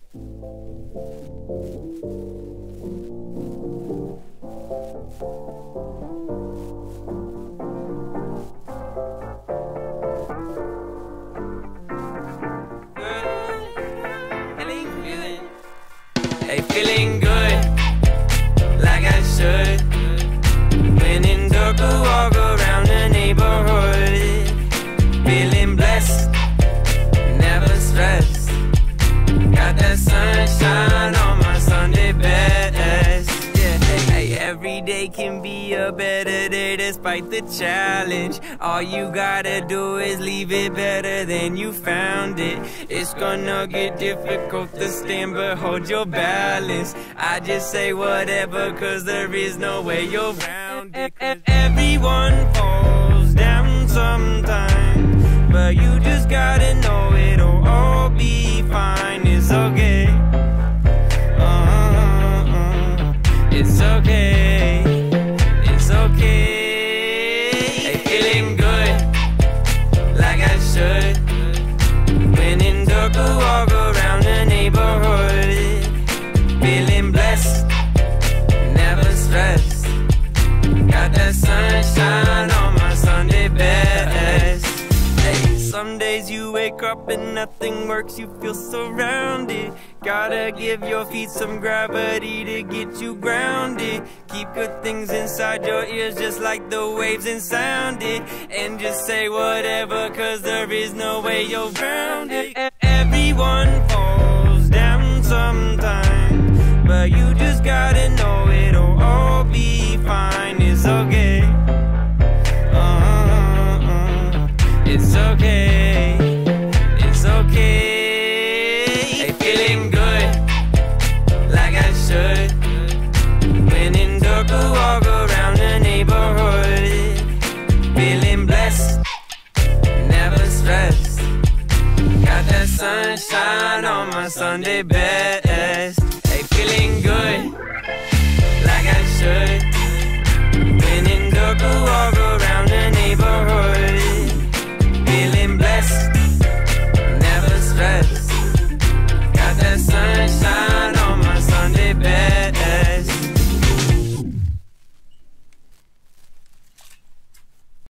Hey, feeling good, like I should. When in dark, I walk around the neighborhood. Feeling blessed, never stressed. Got that sunshine on my Sunday best. Yeah, hey, every day can be a better day despite the challenge. All you gotta do is leave it better than you found it. It's gonna get difficult to stand, but hold your balance. I just say whatever, cause there is no way you're around it. Everyone falls down sometime, but you just gotta know it'll all be fine. It's okay. It's okay. It's okay. Hey, feeling good, like I should. When in dark, I walk around the neighborhood. Feeling blessed, never stressed. Got that sunshine on my Sunday best. Hey, some days you wake up and nothing works, you feel surrounded. Gotta give your feet some gravity to get you grounded. Keep good things inside your ears just like the waves and sound it. And just say whatever, cause there is no way you're grounded. Everyone falls down sometime, but you just gotta know it'll all be fine. It's okay. It's okay. It's okay. Hey, feeling good, like I should. When in dark, I walk around the neighborhood. Feeling blessed, never stressed. Got that sunshine on my Sunday best. Hey, feeling good, like I should. When in dark, I walk